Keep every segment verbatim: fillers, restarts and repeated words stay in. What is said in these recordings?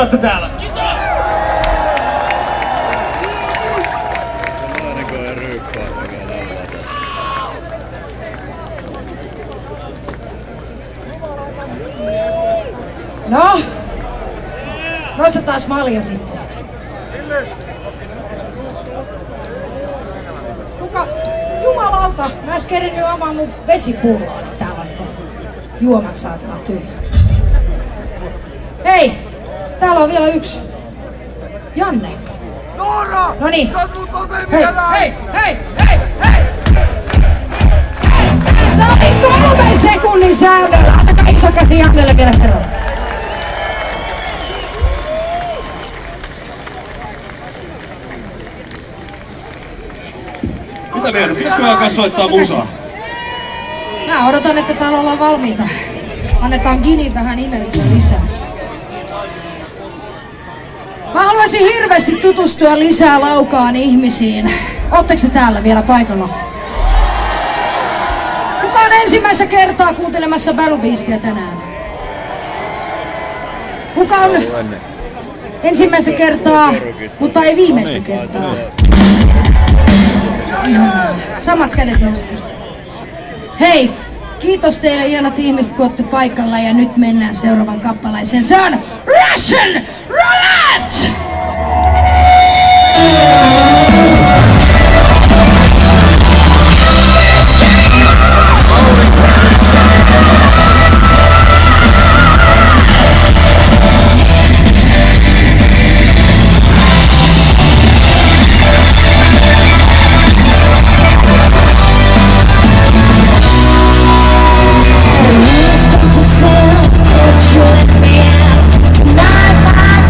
olette täällä. Kiitos! No, nostetaan malja sitten. Kuka, jumalauta, mä äs kerinyt avaa mun vesipulloa, niin täällä on niinku juomat saatana tyhjä. Hei, täällä on vielä yksi. Janne. Noora! Noniin. Hei, hei, hei, hei, hei! Sä olin kolmen sekunnin säännöllä. Antakaa iso käsi Jannelle vielä kerran. Mitä meidän? Pitäisikö alkaa soittaa musaa? Mä odotan, että täällä ollaan valmiita. Annetaan Gini vähän imeytyä lisää. Mä haluaisin hirveästi tutustua lisää Laukaan ihmisiin. Ootteko te täällä vielä paikalla? Kuka on ensimmäistä kertaa kuuntelemassa Battle Beastia tänään? Kuka on ensimmäistä kertaa, mutta ei viimeistä kertaa? Samat kädet nousivat. Hei, kiitos teille hienot ihmiset, kun olette paikalla, ja nyt mennään seuraavan kappaleeseen. Se on Russian Roulette! Tonight, my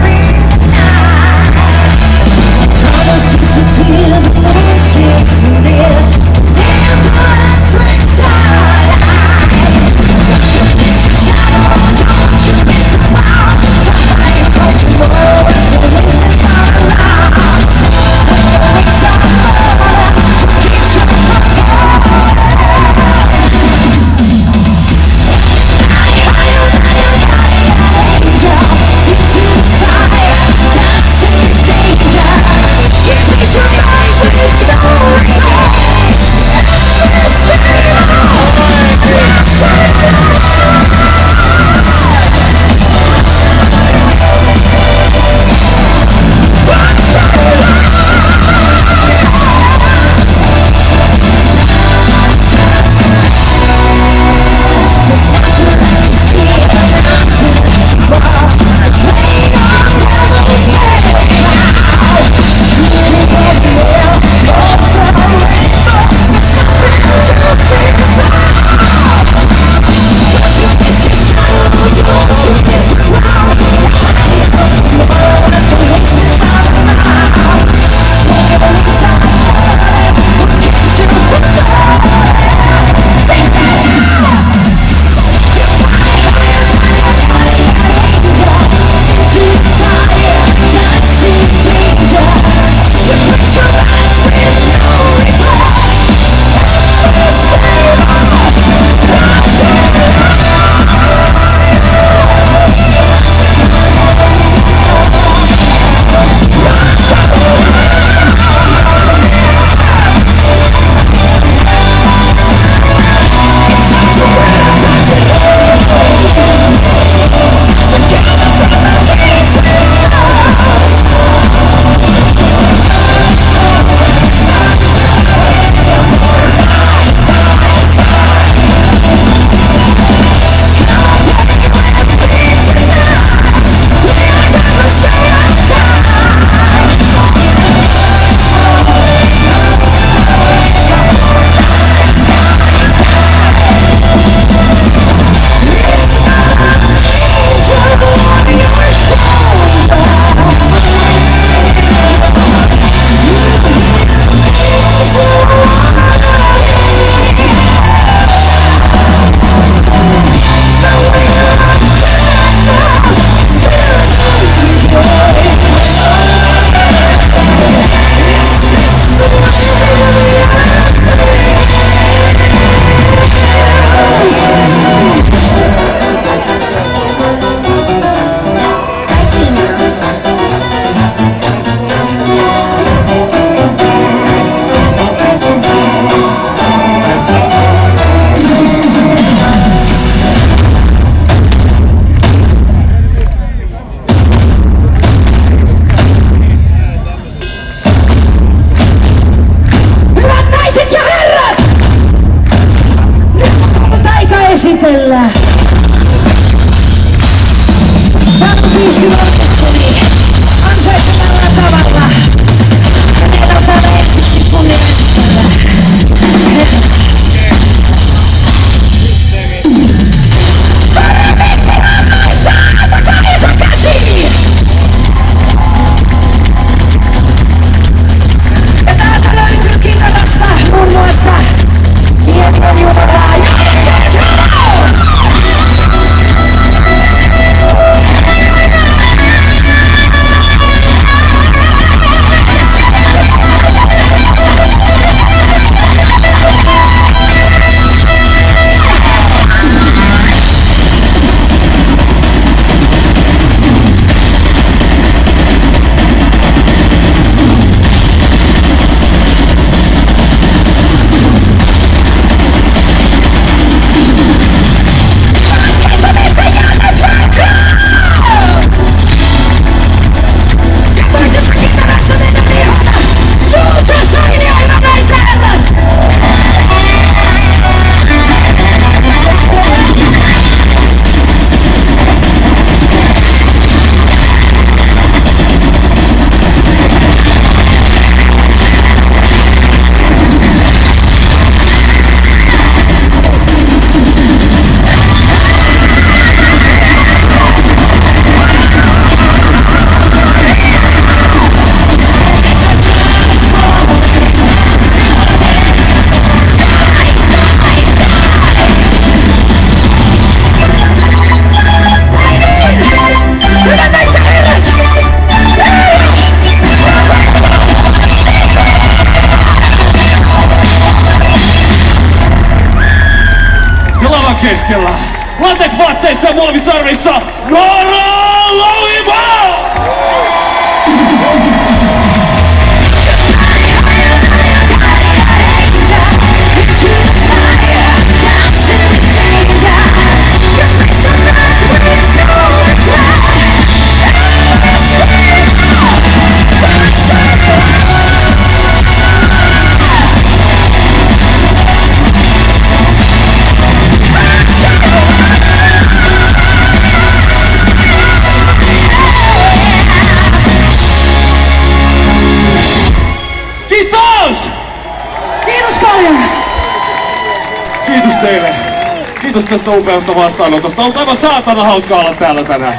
kiitos tästä upeasta vastaanotosta. On aivan saatana hauskaa olla täällä tänään.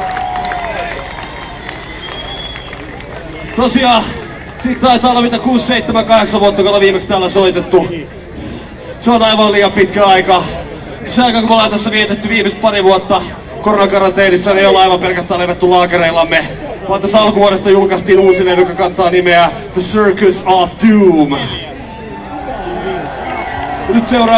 Tosiaan, siitä taitaa olla mitä kuusi, seitsemän, kahdeksan vuotta, kun ollaan viimeksi täällä soitettu. Se on aivan liian pitkä aika. Se aika, kun me ollaan tässä vietetty viimeiset pari vuotta koronakaranteenissa, niin ei olla aivan pelkästään lennetty laakereillamme. Vaan tässä alkuvuodesta julkaistiin uusi levy, joka kantaa nimeä The Circus of Doom. Nyt seuraa